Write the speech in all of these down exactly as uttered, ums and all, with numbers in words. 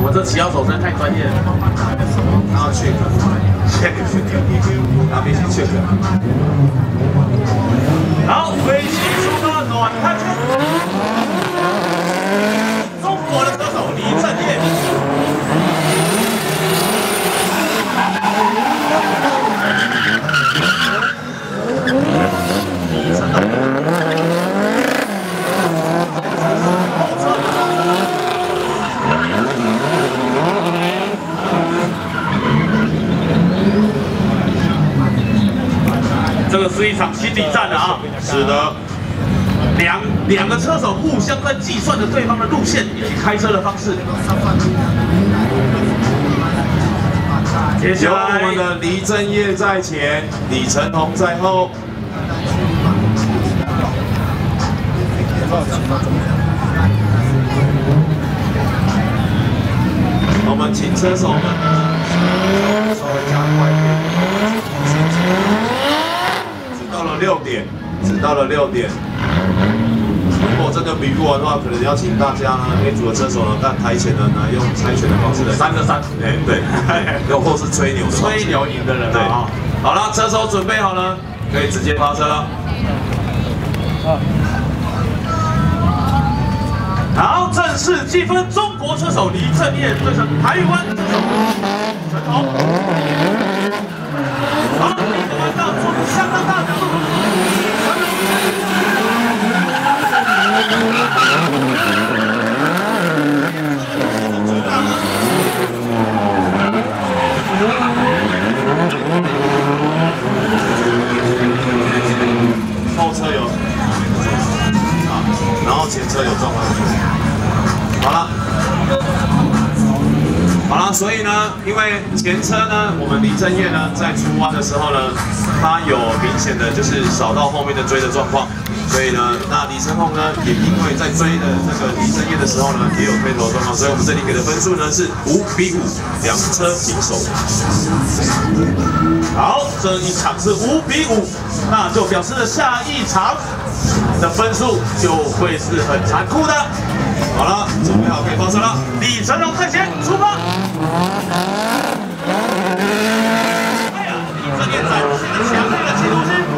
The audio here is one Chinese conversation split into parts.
我这骑要手真的太专业了。然后 check check check， 然后必须 check。好，飞起出发暖开圈。中国的歌手李正业。 这个是一场心理战的啊！是的，两两个车手互相在计算着对方的路线以及开车的方式。接下来，由我们的黎正业在前，李承宏在后。我们请车手们稍微加快一点。 到了六点，只到了六点。如果真的比不完的话，可能要请大家呢，A组的车手呢，看台前人呢，用猜拳的方式来三个三，哎对，又或是吹牛的吹牛赢的人对啊。好了，车手准备好了，可以直接发车了。好，正式计分，中国车手李正业对上台湾车手陈宏。好，第一个弯道做出相当大的角度。后车有啊，然后前车有撞上去。好了。 好了，所以呢，因为前车呢，我们李正业呢在出弯的时候呢，他有明显的就是扫到后面的追的状况，所以呢，那李承宏呢也因为在追的这个李正业的时候呢，也有推头状况，所以我们这里给的分数呢是五比五，两车平手。好，这一场是五比五，那就表示了下一场的分数就会是很残酷的。 好了，准备好可以发车了。李承宏在前，出发。哎呀，李正业展现了强烈的企图心。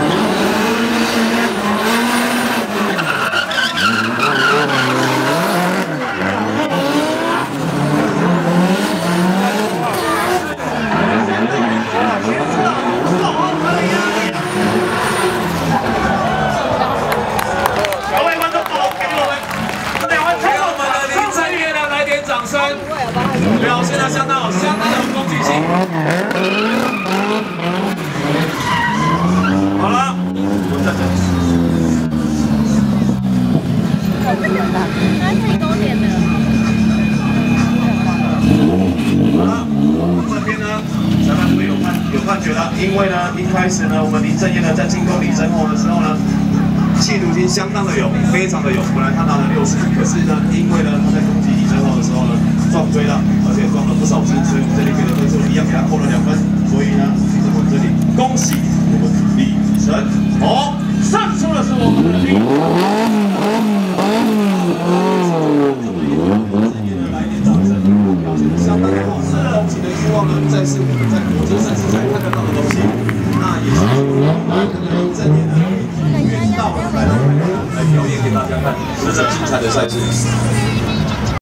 表现得相当好，相当有攻击性。好了，再见。他可以多点的。好了，这边呢，裁判会有判有判决了，因为呢，一开始呢，我们李正业呢在进攻李承宏的时候呢，企图心相当的有，非常的有。本来他拿了六十，可是呢，因为呢他在攻击李承宏的时候呢。 撞追了，而且撞了不少次，所以我们这里给的分数一样给他扣了两分。所以呢，我们这里恭喜我们李承宏，胜出的是我们的李。